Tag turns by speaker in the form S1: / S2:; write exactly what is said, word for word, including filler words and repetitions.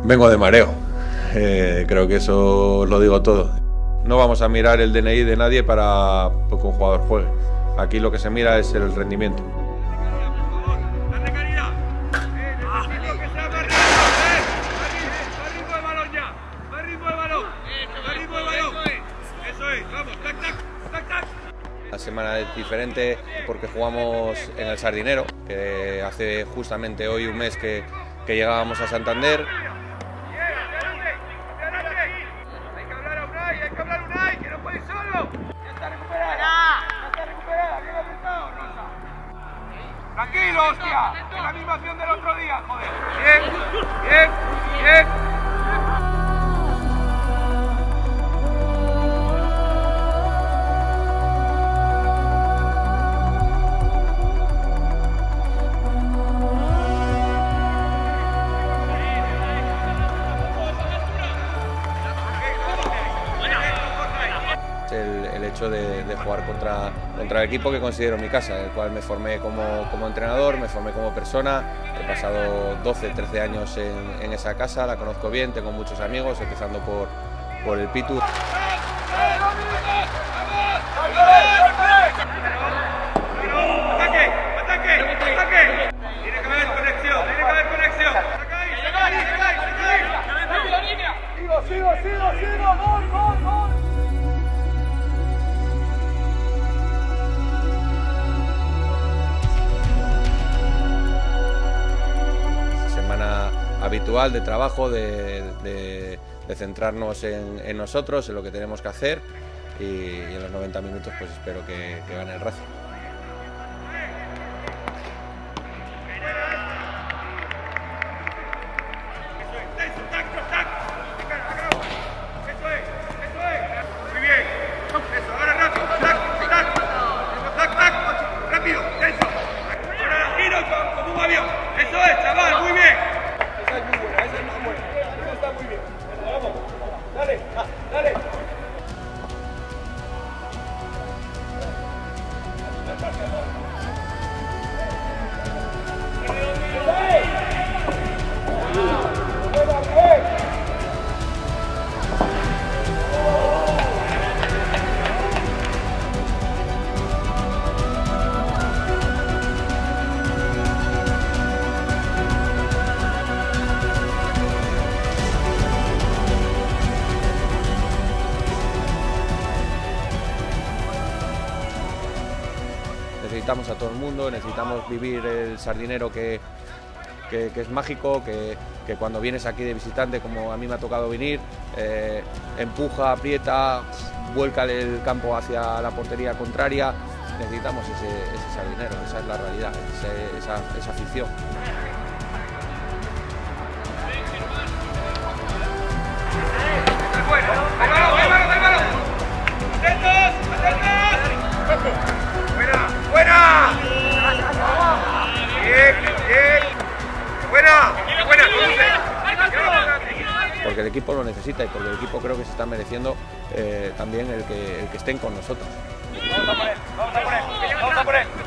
S1: Vengo de mareo, eh, creo que eso lo digo todo. No vamos a mirar el D N I de nadie para que un jugador juegue. Aquí lo que se mira es el rendimiento. La semana es diferente porque jugamos en el Sardinero, que hace justamente hoy un mes que, que llegábamos a Santander.
S2: Hay que hablar a Unai, hay que hablar a Unai, que no puede ir solo. Ya está recuperada, ya está recuperada, bien apretado, Rosa. Tranquilo, hostia, es la misma acción del otro día, joder. Bien, bien, bien.
S1: El, el hecho de, de jugar contra, contra el equipo que considero mi casa, el cual me formé como, como entrenador, me formé como persona, he pasado doce, trece años en, en esa casa, la conozco bien, tengo muchos amigos, empezando por, por el Pitu.
S2: ¡Ataque! ¡Ataque! ¡Ataque! Tiene que haber conexión, tiene que haber conexión. ¡Sigo, sigo, sigo, sigo! ¡Gol, gol, gol!
S1: Habitual de trabajo, de, de, de centrarnos en, en nosotros, en lo que tenemos que hacer y, y en los noventa minutos pues espero que, que gane el Racing. Necesitamos a todo el mundo, necesitamos vivir el Sardinero que, que, que es mágico, que, que cuando vienes aquí de visitante, como a mí me ha tocado venir, eh, empuja, aprieta, vuelca el campo hacia la portería contraria. Necesitamos ese, ese Sardinero, esa es la realidad, ese, esa, esa afición.
S2: ¡Buena! ¡Bien, bien! ¡Buena! ¡Buena!
S1: Porque el equipo lo necesita y porque el equipo creo que se está mereciendo eh, también el que, el que estén con nosotros.
S2: Vamos a poner, vamos a poner, vamos a poner.